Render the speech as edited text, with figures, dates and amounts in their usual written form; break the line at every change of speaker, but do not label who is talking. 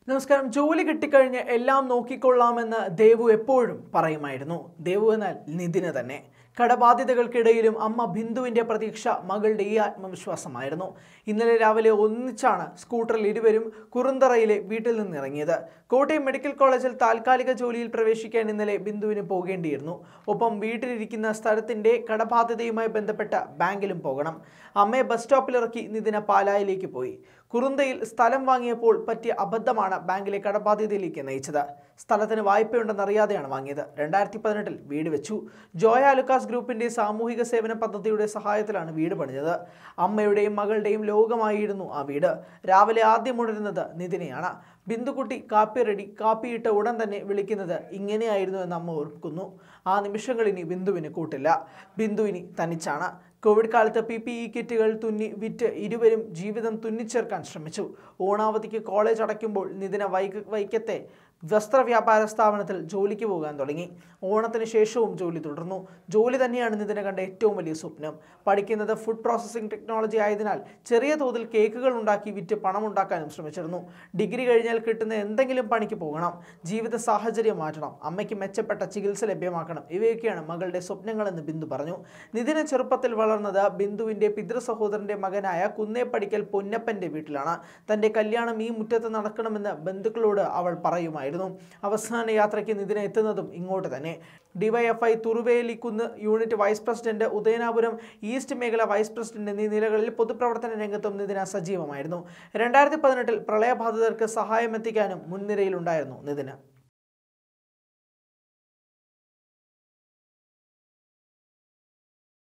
നമസ്കാരം. ജോലി കിട്ടിക്കഴിഞ്ഞ് എല്ലാം നോക്കിക്കൊള്ളാമെന്ന് ദേവു എപ്പോഴും പറയുമായിരുന്നു. ദേവു എന്നാൽ നിതിന തന്നെ. കടബാധ്യതകൾക്കിടയിലും അമ്മ ബിന്ദുവിൻ്റെ പ്രതീക്ഷ മകളുടെ ഈ ആത്മവിശ്വാസമായിരുന്നു. ഇന്നലെ രാവിലെ ഒന്നിച്ചാണ് സ്കൂട്ടറിൽ ഇരുവരും കുറുന്തറയിലെ വീട്ടിൽ നിന്നിറങ്ങിയത്. കോട്ടയം മെഡിക്കൽ കോളേജിൽ താൽക്കാലിക ജോലിയിൽ പ്രവേശിക്കാൻ ഇന്നലെ ബിന്ദുവിന് പോകേണ്ടിയിരുന്നു. ഒപ്പം വീട്ടിലിരിക്കുന്ന സ്ഥലത്തിൻ്റെ കടബാധ്യതയുമായി ബന്ധപ്പെട്ട ബാങ്കിലും പോകണം. അമ്മയെ ബസ് സ്റ്റോപ്പിലിറക്കി നിതിന പാലായിലേക്ക് പോയി. കുറുന്തയിൽ സ്ഥലം വാങ്ങിയപ്പോൾ പറ്റിയ അബദ്ധമാണ് ബാങ്കിലെ കടബാധ്യതയിലേക്ക് നയിച്ചത്. സ്ഥലത്തിന് വായ്പയുണ്ടെന്നറിയാതെയാണ് വാങ്ങിയത്. 2018 വീട് വെച്ചു. ജോയ ആലുക്കാസ് ഗ്രൂപ്പിന്റെ സാമൂഹിക സേവന പദ്ധതിയുടെ സഹായത്തിലാണ് വീട് പണിഞ്ഞത്. അമ്മയുടെയും മകളുടെയും ലോകമായിരുന്നു ആ വീട്. രാവിലെ ആദ്യം ഉണരുന്നത് നിതിനെയാണ്. ബിന്ദുക്കുട്ടി കാപ്പി റെഡി, കാപ്പിയിട്ട ഉടൻ തന്നെ വിളിക്കുന്നത് ഇങ്ങനെയായിരുന്നു എന്ന് അമ്മ ഓർക്കുന്നു. ആ നിമിഷങ്ങൾ ഇനി ബിന്ദുവിന് കൂട്ടില്ല. ബിന്ദു ഇനി തനിച്ചാണ്. കോവിഡ് കാലത്ത് PPE കിറ്റുകൾ തുന്നി വിറ്റ് ഇരുവരും ജീവിതം തുന്നിച്ചേർക്കാൻ ശ്രമിച്ചു. ഓണാവധിക്ക് കോളേജ് അടയ്ക്കുമ്പോൾ നിതിന വൈക്കത്തെ വസ്ത്രവ്യാപാര സ്ഥാപനത്തിൽ ജോലിക്ക് പോകാൻ തുടങ്ങി. ഓണത്തിന് ശേഷവും ജോലി തുടർന്നു. ജോലി തന്നെയാണ് നിതിന കണ്ട ഏറ്റവും വലിയ സ്വപ്നം. പഠിക്കുന്നത് ഫുഡ് പ്രോസസ്സിംഗ് ടെക്നോളജി ആയതിനാൽ ചെറിയ തോതിൽ കേക്കുകൾ ഉണ്ടാക്കി വിറ്റ് പണമുണ്ടാക്കാനും ശ്രമിച്ചിരുന്നു. ഡിഗ്രി കഴിഞ്ഞാൽ കിട്ടുന്ന എന്തെങ്കിലും പണിക്ക് പോകണം, ജീവിത സാഹചര്യം മാറ്റണം, അമ്മയ്ക്ക് മെച്ചപ്പെട്ട ചികിത്സ ലഭ്യമാക്കണം. ഇവയൊക്കെയാണ് മകളുടെ സ്വപ്നങ്ങളെന്ന് ബിന്ദു പറഞ്ഞു. നിതിന ചെറുപ്പത്തിൽ വളർന്നത് ബിന്ദുവിൻ്റെ പിതൃ സഹോദരൻ്റെ മകനായ കുന്നേപ്പടിക്കൽ പൊന്നപ്പൻ്റെ വീട്ടിലാണ്. തൻ്റെ കല്യാണം ഈ മുറ്റത്ത് നടക്കണമെന്ന് ബന്ധുക്കളോട് അവൾ പറയുമായിരുന്നു. അവസാന യാത്രയ്ക്ക് നിതിന എത്തുന്നതും ഇങ്ങോട്ട് തന്നെ. DYFI Thuruvelikkunnu unit vice president, Udayanapuram east മേഖല വൈസ് പ്രസിഡന്റ് എന്നീ നിലകളിൽ പൊതുപ്രവർത്തന രംഗത്തും നിതിന സജീവമായിരുന്നു. 2018 പ്രളയബാധിതർക്ക് സഹായമെത്തിക്കാനും മുൻനിരയിലുണ്ടായിരുന്നു നിതിന.